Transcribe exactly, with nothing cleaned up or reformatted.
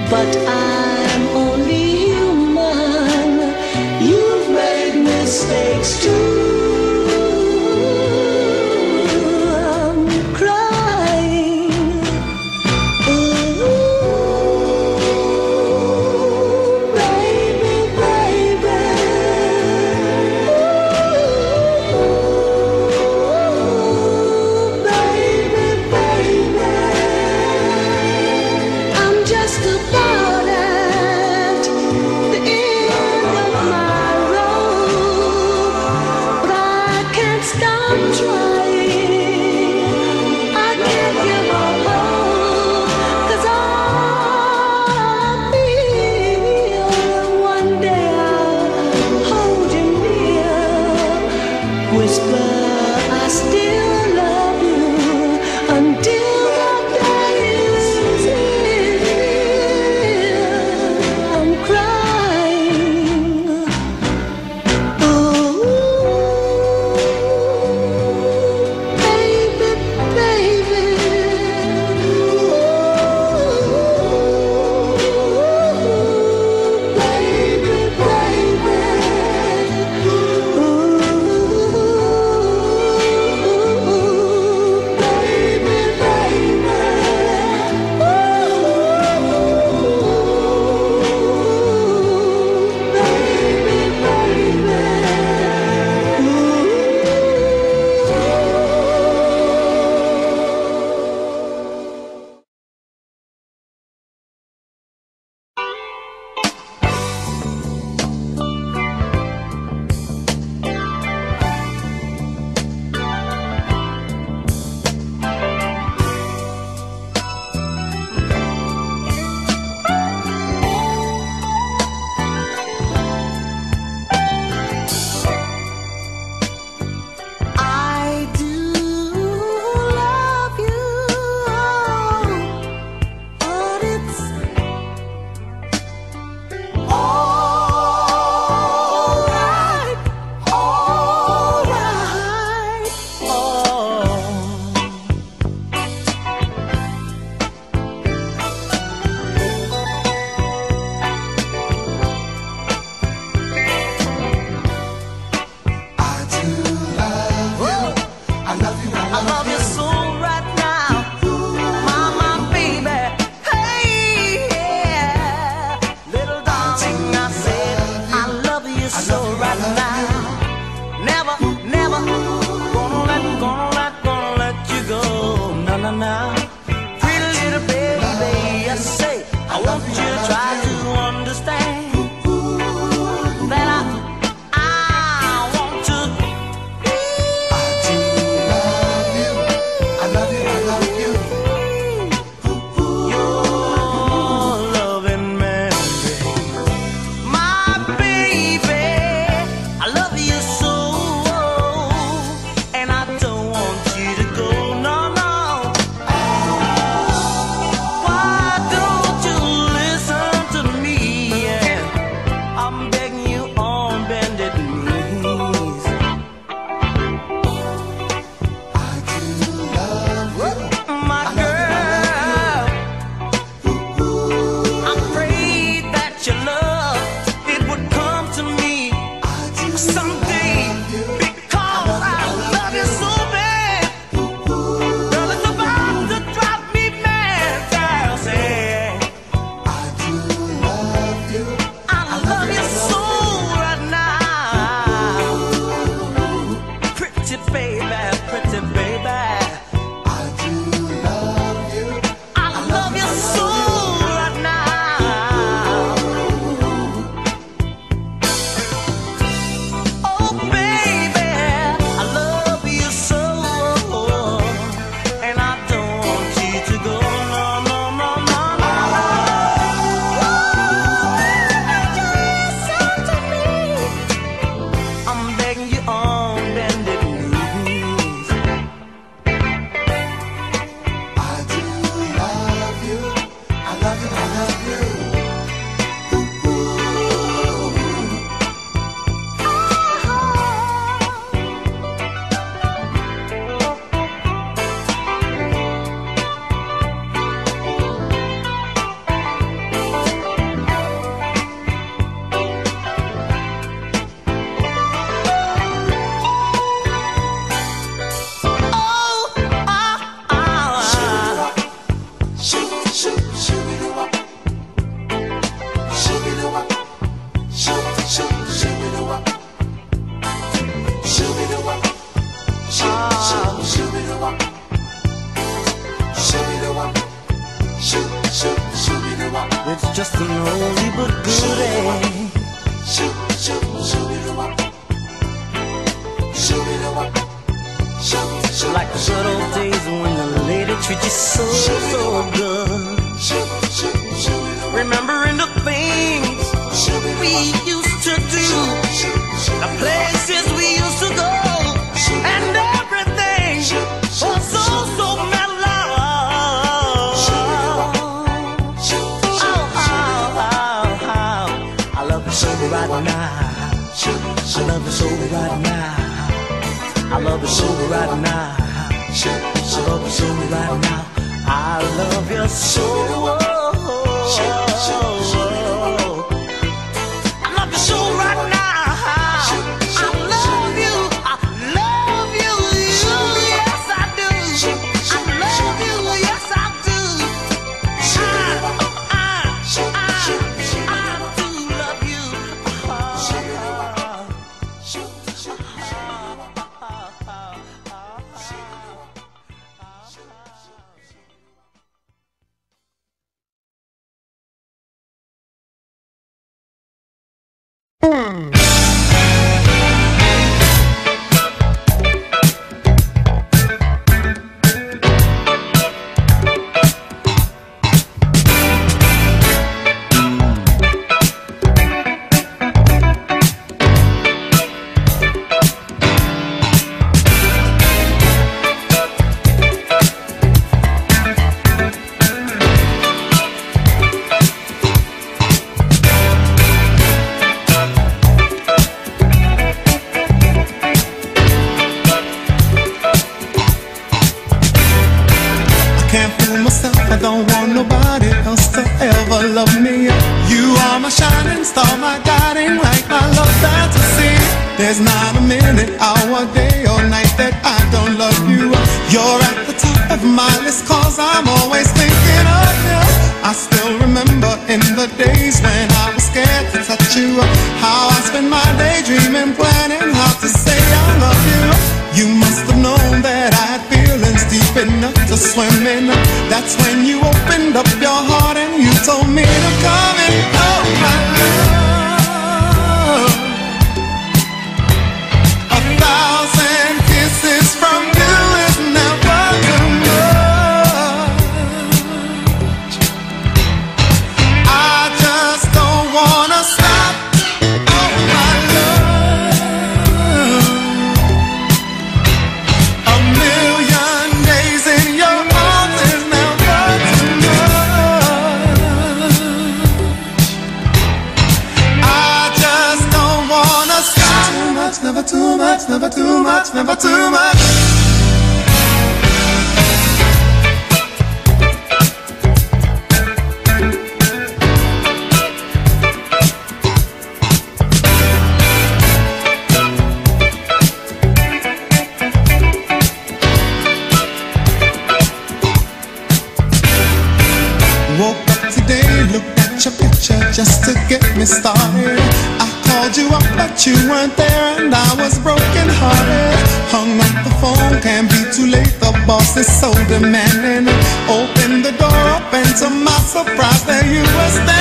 but I'm only human. You've made mistakes too. I'm crying. Ooh, baby, baby. Ooh, baby, baby. I'm just about at the end of my rope, but I can't stop trying. I can't give up hope, 'cause I feel one day I'll hold you near, whisper I still love you until that day is here. I'm crying. Ooh, baby, baby. Ooh, baby, baby. Ooh, baby, baby. I do love you, but it's alright, alright. Oh, I do love you. I love you. I I love love you so right now, mama, baby. Hey, yeah, little darling, I said I love you so right now. Never, never gonna let, gonna let, gonna let you go. No, no, no. Pretty little baby, I say I want you to try to understand that I, I want to be I do love you. I love you. I love you. your loving Mary, my baby. I love you so, and I don't want you to go. No, no. Why don't you listen It's just an oldie but goodie. Shoot, shoot, shoot it up. Shoot it up. Shoot, shoot. Like the good old days when the lady treated you so, so good. Shoot, shoot, shoot it up. Remembering the things we used to do, the places we used to go, and everything was so, so mellow. Oh, oh, oh, oh. I love it so right now. I love it so right now. I love it so right now. I love it so right now. I love you so. I love you so right now. I love you. I love you. Yes, I do. I love you. Yes, I do. I, I, I, I do love you. I don't want nobody else to ever love me. You are my shining star, my guiding light, my love fantasy. There's not a minute, hour, day or night that I don't love you. You're at the top of my list, cause I'm always thinking of you. I still remember in the days when I was scared to touch you, how I spent my day dreaming, planning how to say I love you. You must have known that I had feelings deep enough to swim in. That's when you opened up your heart and you told me to come in. Oh my love, a thousand kisses from you is never too much. I just don't wanna stop. Oh my love, a million days in your arms is never too much. I just don't wanna stop. Too much, never too much, never too much, never too much. Woke up today, looked at your picture just to get me started. I called you up but you weren't there and I was broken hearted. Hung up the phone, can't be too late, the boss is so demanding. Opened the door up and to my surprise there you were standing.